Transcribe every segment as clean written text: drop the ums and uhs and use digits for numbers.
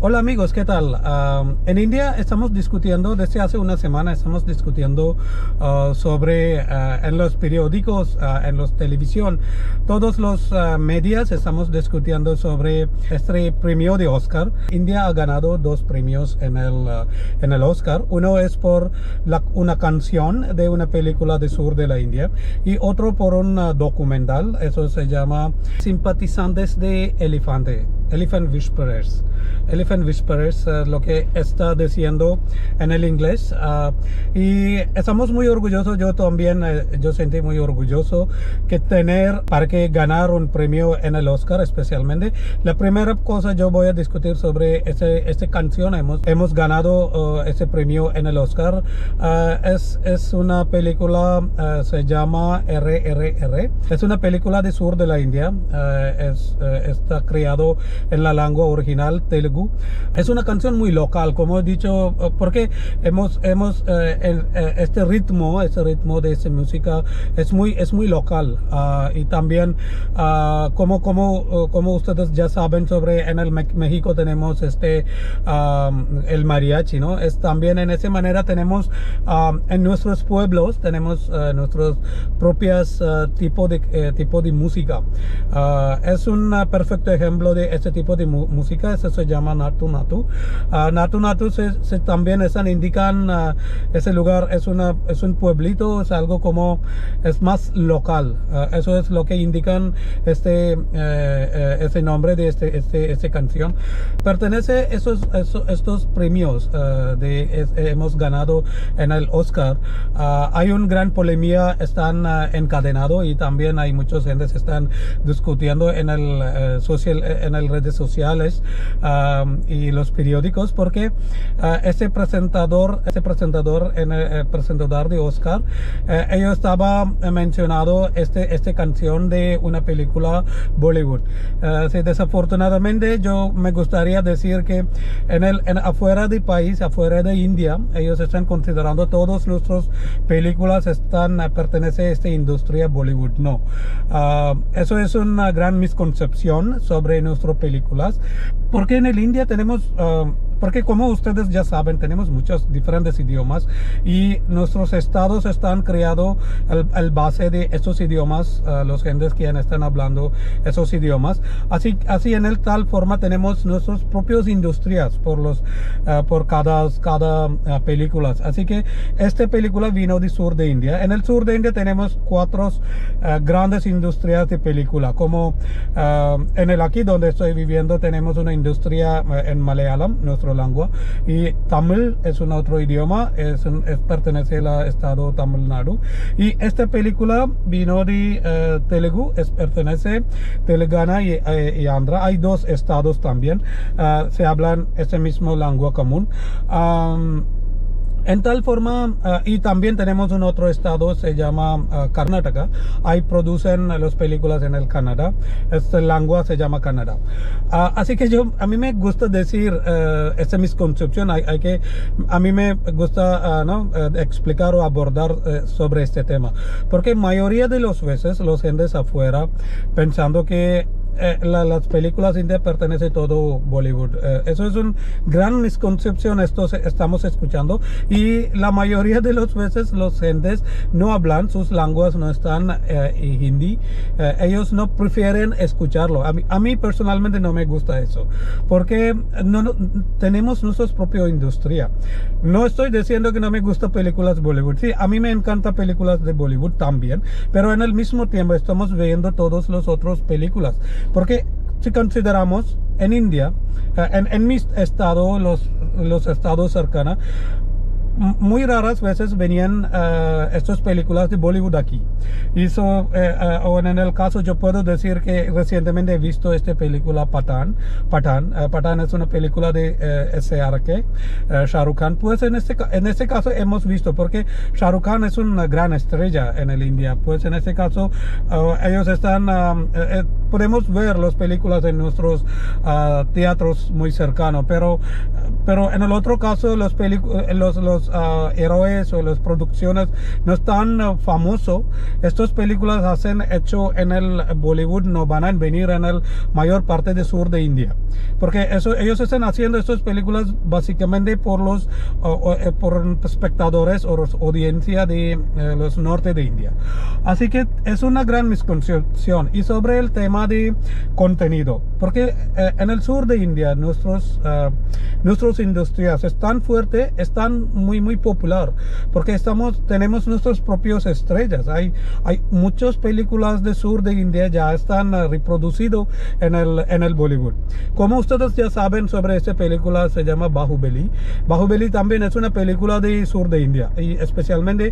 Hola amigos, ¿qué tal? En India estamos discutiendo, desde hace una semana estamos discutiendo sobre en los periódicos, en los televisión, todos los medios estamos discutiendo sobre este premio de Oscar. India ha ganado dos premios en el Oscar. Uno es por una canción de una película del sur de la India y otro por un documental. Eso se llama Simpatizantes de Elefante. Elephant Whisperers. Elephant Whisperers, lo que está diciendo en el inglés. Y estamos muy orgullosos, yo también, yo sentí muy orgulloso que para que ganar un premio en el Oscar especialmente. La primera cosa yo voy a discutir sobre esta canción. Hemos ganado ese premio en el Oscar. Es una película, se llama RRR. Es una película del sur de la India. Está creado en la lengua original Telugu. Es una canción muy local, como he dicho, porque este ritmo de esta música es muy local. Y también como ustedes ya saben, en el México tenemos el mariachi, ¿no? También en esa manera tenemos en nuestros pueblos tenemos nuestros propios tipo de música. Es un perfecto ejemplo de este tipo de música. Eso se llama Natu Natu. Natu Natu también indican ese lugar es un pueblito, es algo como es más local. Eso es lo que indican ese nombre de esta canción. Pertenece estos premios hemos ganado en el Oscar. Hay un gran polémica, están encadenado y también hay muchos gentes que están discutiendo en las redes sociales y los periódicos, porque este presentador de Oscar, ellos estaba mencionado esta canción de una película Bollywood. Desafortunadamente yo me gustaría decir que afuera del país, afuera de India, ellos están considerando todas nuestras películas pertenecen a esta industria Bollywood. No, eso es una gran misconcepción sobre nuestras películas, porque en el India tenemos porque como ustedes ya saben, tenemos muchos diferentes idiomas y nuestros estados están creados al base de esos idiomas, los gentes que están hablando esos idiomas. Así en tal forma tenemos nuestras propias industrias por cada película. Así que esta película vino del sur de India. En el sur de India tenemos cuatro grandes industrias de película, como aquí donde estoy viviendo tenemos una industria en Malayalam, nuestra lengua, y Tamil es un otro idioma, pertenece al estado Tamil Nadu, y esta película vino de Telugu, pertenece Telangana y Andhra. Hay dos estados también, se hablan ese mismo lengua común. En tal forma, y también tenemos un otro estado, se llama Karnataka. Ahí producen las películas en el Canadá. Esta lengua se llama Canadá. Así que a mí me gusta decir esta misconcepción. A mí me gusta explicar o abordar sobre este tema. Porque mayoría de las veces los gentes afuera pensando que las películas indias pertenecen todo Bollywood. Eso es una gran misconcepción. Estamos escuchando, y la mayoría de las veces los gentes no hablan sus lenguas, no están hindi. Ellos no prefieren escucharlo. A mí personalmente no me gusta eso, porque no tenemos nuestra propia industria. No estoy diciendo que no me gustan películas Bollywood. Sí, a mí me encantan películas de Bollywood también, pero en el mismo tiempo estamos viendo todas las otras películas. Porque si consideramos en India, en mi estado, los estados cercanos, muy raras veces venían estas películas de Bollywood aquí. Y o en el caso yo puedo decir que recientemente he visto esta película Pathaan. Pathaan es una película de SRK, Shah Rukh Khan. Pues en este caso hemos visto, porque Shah Rukh Khan es una gran estrella en el India. Pues en este caso ellos están podemos ver las películas en nuestros teatros muy cercanos, pero en el otro caso los los héroes o las producciones no están famosos, estas películas hacen hecho en el Bollywood, no van a venir en el mayor parte del sur de India, porque ellos están haciendo estas películas básicamente por los por espectadores o audiencia de los norte de India. Así que es una gran misconcepción. Y sobre el tema de contenido, porque en el sur de India nuestras industrias están fuertes, están muy popular, porque tenemos nuestras propias estrellas. Hay muchas películas del sur de India ya están reproducidas en el Bollywood. Como ustedes ya saben, sobre esta película se llama Bahubali. Bahubali también es una película de sur de India, y especialmente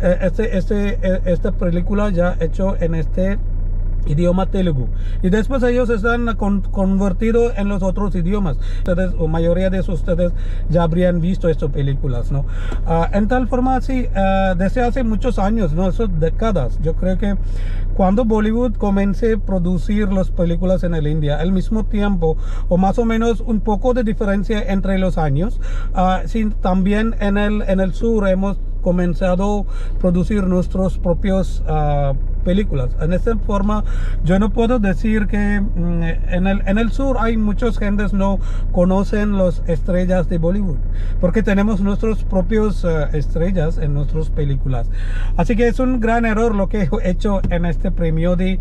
esta película ya hecho en este idioma telugu, y después ellos están convertidos en los otros idiomas. Ustedes, o mayoría de ustedes ya habrían visto estas películas, ¿no? En tal forma, así, desde hace muchos años, ¿no? Eso décadas. Yo creo que cuando Bollywood comencé a producir las películas en el India, al mismo tiempo, o más o menos un poco de diferencia entre los años, sí, también en el sur hemos comenzado a producir nuestros propios películas. En esta forma, yo no puedo decir que en el sur hay muchas gentes no conocen las estrellas de Bollywood, porque tenemos nuestros propios estrellas en nuestras películas. Así que es un gran error lo que he hecho en este premio de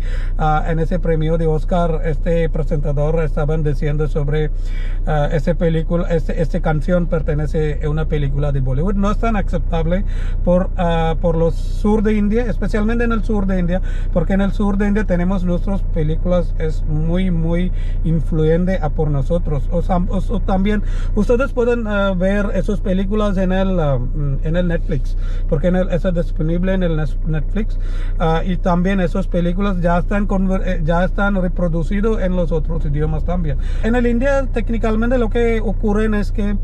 Oscar. Este presentador estaban diciendo sobre esta película, esta canción pertenece a una película de Bollywood. No es tan aceptable por los sur de India, especialmente en el sur de India, porque en el sur de India tenemos nuestras películas, es muy influyente por nosotros. O también ustedes pueden ver esas películas en el Netflix, porque está disponible en el Netflix, y también esas películas ya están reproducidas en los otros idiomas también. En el India técnicamente lo que ocurre es que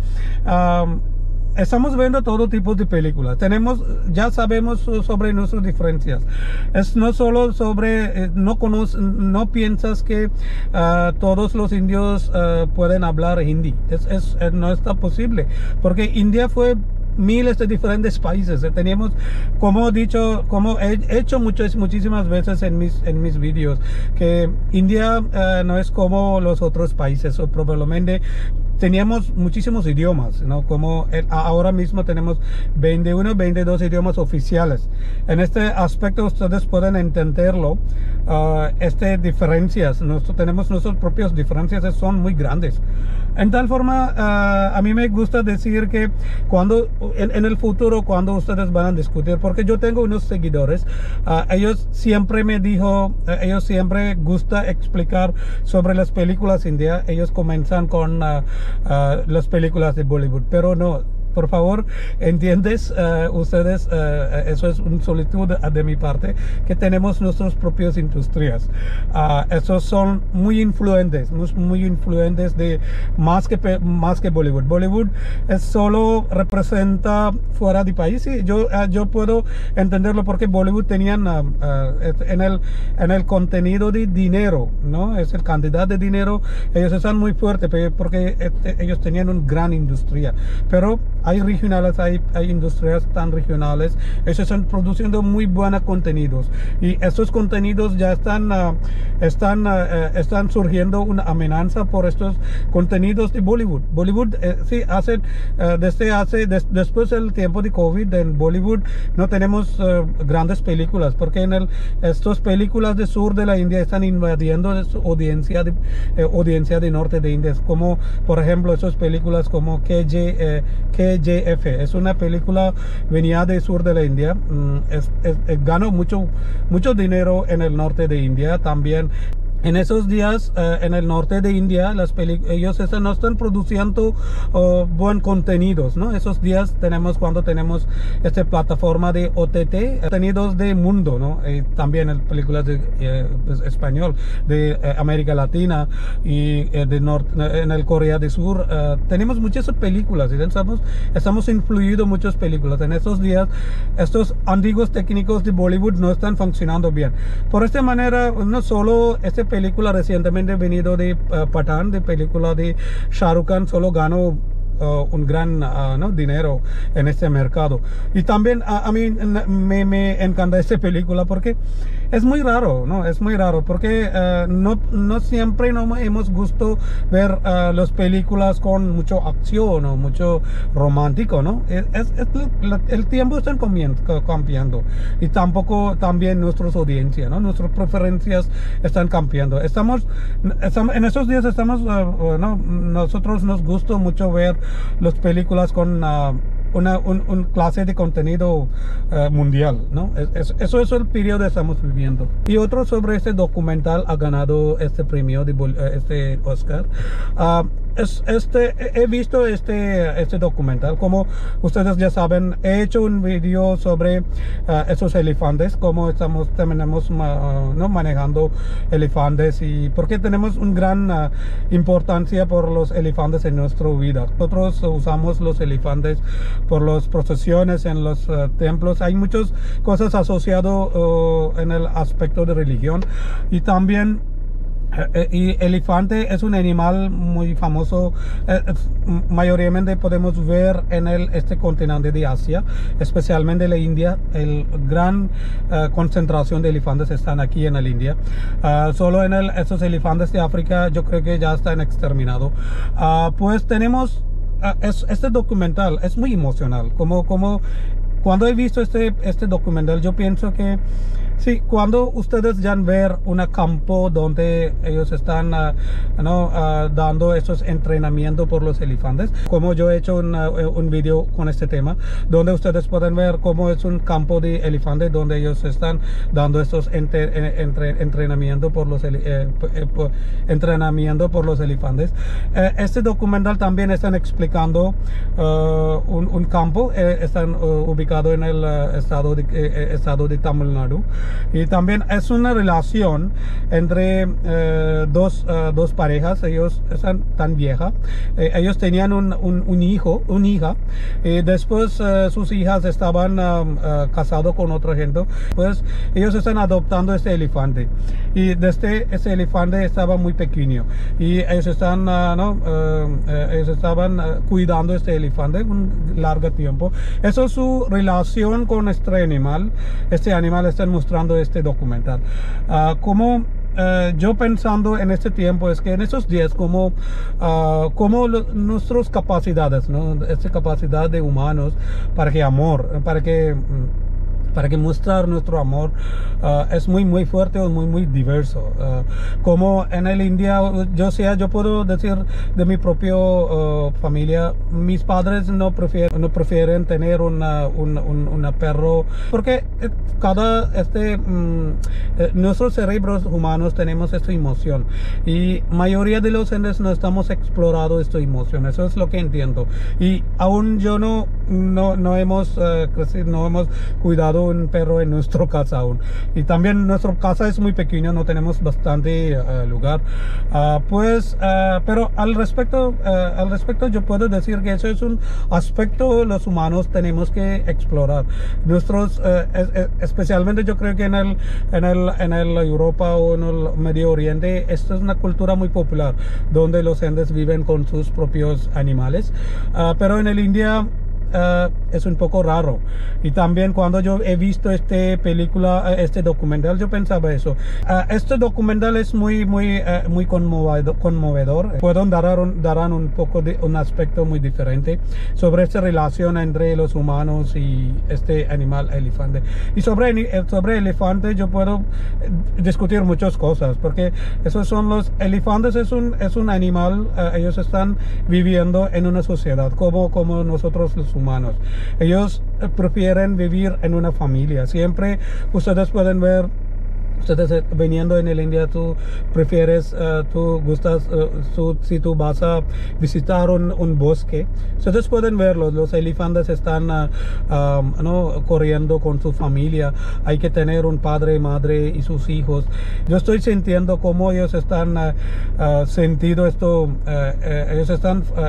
estamos viendo todo tipo de películas. Ya sabemos sobre nuestras diferencias. Es no solo sobre, no piensas que todos los indios pueden hablar hindi. No está posible, porque India fue miles de diferentes países. Teníamos, como he hecho muchísimas veces en mis vídeos, que India no es como los otros países, o probablemente teníamos muchísimos idiomas, ¿no? Como ahora mismo tenemos 21, 22 idiomas oficiales. En este aspecto ustedes pueden entenderlo. Diferencias, tenemos nuestras propias diferencias, son muy grandes. En tal forma, a mí me gusta decir que cuando en el futuro, cuando ustedes van a discutir, porque yo tengo unos seguidores, ellos siempre gusta explicar sobre las películas indias. Ellos comienzan con las películas de Bollywood, pero no. Por favor, entiendes, ustedes, eso es una solicitud de mi parte, que tenemos nuestras propias industrias. Esos son muy influyentes de más que Bollywood. Bollywood solo representa fuera de país, y yo puedo entenderlo, porque Bollywood tenían en el contenido de dinero, ¿no? Es el cantidad de dinero, ellos están muy fuertes, porque ellos tenían una gran industria, pero hay regionales, hay industrias tan regionales, ellos están produciendo muy buenos contenidos, y estos contenidos ya están surgiendo una amenaza por estos contenidos de Bollywood. Bollywood sí después del tiempo de COVID, en Bollywood no tenemos grandes películas, porque estas películas del sur de la India están invadiendo su audiencia de norte de India, como por ejemplo esas películas como KGF, es una película venía del sur de la India, ganó mucho dinero en el norte de India también. En esos días, en el norte de India, ellos no están produciendo buen contenidos, ¿no? Esos días cuando tenemos esta plataforma de OTT, contenidos de mundo, ¿no? También en películas de español, de América Latina y en el Corea del Sur. Tenemos muchas películas, y estamos influidos muchas películas. En esos días, estos antiguos técnicos de Bollywood no están funcionando bien. Por esta manera, no solo película recientemente venido de Pathan, de película de Shah Rukh Khan, solo ganó un gran ¿no? dinero en este mercado. Y también a mí me encanta esta película porque es muy raro, ¿no? Es muy raro porque no siempre no hemos gusto ver las películas con mucho acción o mucho romántico, ¿no? El tiempo está cambiando y tampoco también nuestras audiencias, ¿no? Nuestras preferencias están cambiando. Estamos en estos días ¿no? Nosotros nos gusta mucho ver las películas con una clase de contenido mundial, ¿no? Eso es el periodo que estamos viviendo. Y otro sobre este documental ha ganado este premio de este Oscar. He visto este documental. Como ustedes ya saben, he hecho un video sobre esos elefantes, cómo tenemos ¿no? manejando elefantes y porque tenemos una gran importancia por los elefantes en nuestra vida. Nosotros usamos los elefantes por las procesiones en los templos. Hay muchas cosas asociadas en el aspecto de religión y también y el elefante es un animal muy famoso, mayoritariamente podemos ver en este continente de Asia, especialmente en la India. El gran concentración de elefantes están aquí en la India. Solo en esos elefantes de África yo creo que ya están exterminados. Pues tenemos este documental, es muy emocional. Cuando he visto este documental, yo pienso que sí, cuando ustedes ya ver un campo donde ellos están dando estos entrenamientos por los elefantes, como yo he hecho un video con este tema, donde ustedes pueden ver cómo es un campo de elefantes donde ellos están dando estos entrenamientos por los elefantes. Este documental también están explicando un campo, están ubicado en el estado de Tamil Nadu. Y también es una relación entre dos parejas. Ellos están tan viejas. Ellos tenían una hija. Y después sus hijas estaban casados con otra gente. Pues ellos están adoptando este elefante. Y desde ese elefante estaba muy pequeño. Y ellos estaban cuidando este elefante un largo tiempo. Eso es su relación con este animal. Este animal están mostrando este documental. Yo pensando en este tiempo es que en esos días como nuestras capacidades, ¿no? Esta capacidad de humanos para que mostrar nuestro amor es muy fuerte o muy diverso. Como en el India, yo puedo decir de mi propia familia, mis padres no prefieren tener una perro porque nuestros cerebros humanos tenemos esta emoción y mayoría de los entes no estamos explorando esta emoción. Eso es lo que entiendo y aún yo no hemos crecido, no hemos cuidado un perro en nuestra casa aún. Y también nuestra casa es muy pequeña, no tenemos bastante lugar. Pero al respecto yo puedo decir que eso es un aspecto los humanos tenemos que explorar. Especialmente yo creo que en el Europa o en el Medio Oriente, esta es una cultura muy popular, donde los entes viven con sus propios animales. Pero en el India es un poco raro. Y también cuando yo he visto este documental, yo pensaba eso. Este documental es muy conmovedor. Pueden dar un poco de un aspecto muy diferente sobre esta relación entre los humanos y este animal elefante. Y sobre elefantes yo puedo discutir muchas cosas, porque esos son los elefantes, es un animal, ellos están viviendo en una sociedad como nosotros los humanos. Ellos prefieren vivir en una familia. Siempre ustedes pueden ver, ustedes viniendo en el India, tú prefieres, tú gustas, si tú vas a visitar un bosque, ustedes pueden verlo, los elefantes están corriendo con su familia. Hay que tener un padre, madre y sus hijos. Yo estoy sintiendo cómo ellos están sentido esto, ellos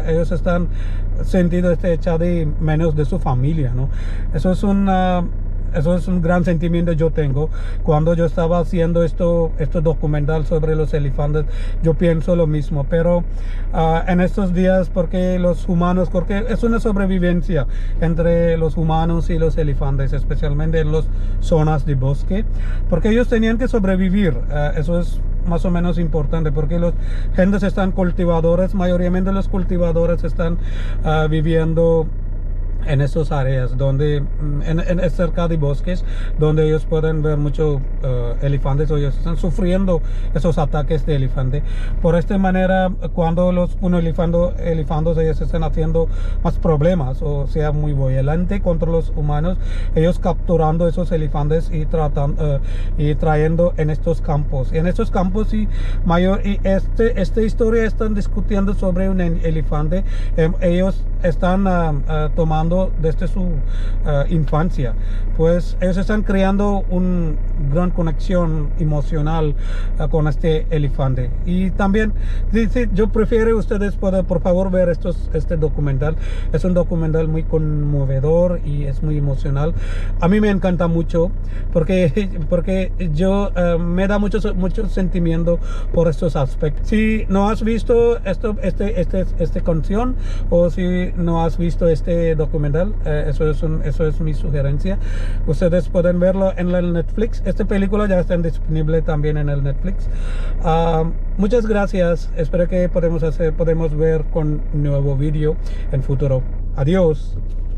están sentido este hecho de menos de su familia, ¿no? Eso es eso es un gran sentimiento yo tengo. Cuando yo estaba haciendo este documental sobre los elefantes, yo pienso lo mismo. Pero en estos días, porque es una sobrevivencia entre los humanos y los elefantes, especialmente en las zonas de bosque, porque ellos tenían que sobrevivir. Eso es más o menos importante, porque los gentes están cultivadores, mayoritariamente los cultivadores están viviendo en estas áreas donde cerca de bosques, donde ellos pueden ver muchos elefantes, o ellos están sufriendo esos ataques de elefante. Por esta manera, cuando elefantes ellos están haciendo más problemas, o sea, muy violente contra los humanos, ellos capturando esos elefantes y trayendo en estos campos. En estos campos esta historia están discutiendo sobre un elefante. Ellos están tomando desde su infancia, pues ellos están creando una gran conexión emocional con este elefante. Y también yo prefiero ustedes por favor ver este documental. Es un documental muy conmovedor y es muy emocional. A mí me encanta mucho porque yo me da mucho sentimiento por estos aspectos. Si no has visto esta canción, o si no has visto este documental, eso es mi sugerencia. Ustedes pueden verlo en el Netflix. Esta película ya está disponible también en el Netflix. Muchas gracias. Espero que podemos ver con un nuevo vídeo en futuro. Adiós.